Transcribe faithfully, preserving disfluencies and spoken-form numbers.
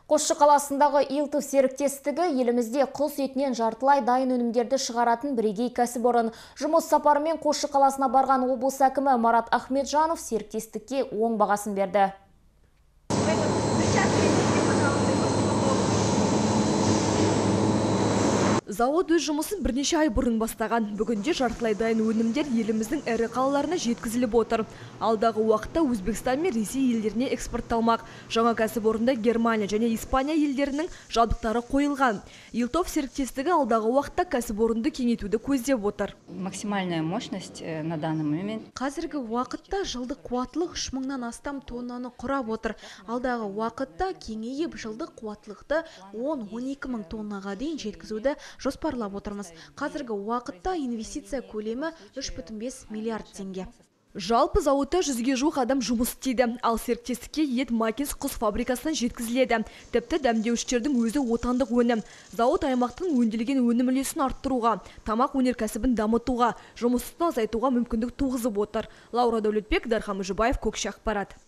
Қосшы қаласындағы Илтов серіктестігі елімізде құс етінен жартылай дайын өнімдерді шығаратын бірегей кәсіпорын. Жұмыс сапарымен Қосшы қаласына барған облыс әкімі Марат Ахметжанов серіктестікке оң бағасын берді. Зауыт өз жұмысын бірнеше ай бұрын бастаған. Бүгінде жартылай дайын өнімдер еліміздің ірі қалаларына жеткізіліп отыр. Алдағы уақытта Өзбекстан мен Ресей елдеріне экспортталмақ. Жаңа кәсіпорында Германия және Испания елдерінің жабдықтары қойылған. Илтов серіктестігі алдағы уақытта кәсіпорынды кеңейтуді көздеп отыр. Максимальная мощность на данный момент. Қазіргі уақытта жылдық қуаттылық үш мыңнан астам тоннаны құрап отыр. Алдағы уақытта кеңейіп жылдық қуаттылықты он он екі мың тоннаға дейін жеткізуді жоспарлап отырмыз. Қазіргі уақытта инвестиция көлемі үш бүтін бес миллиард теңге. Жалпы зауытта жүзге жуық адам жұмыс істейді. Ал серіктестікке ет Макинск құс фабрикасынан жеткізіледі. Тіпті дәмдеуіштердің өзі отандық өнім. Зауыт аймақтың өңделген өнім үлесін арттыруға, тамақ өнеркәсібін дамытуға, жұмысты азайтуға мүмкіндік туғызып отыр. Лаура Дәулетбек, Дархан Мүжібаев, Көкше ақпарат.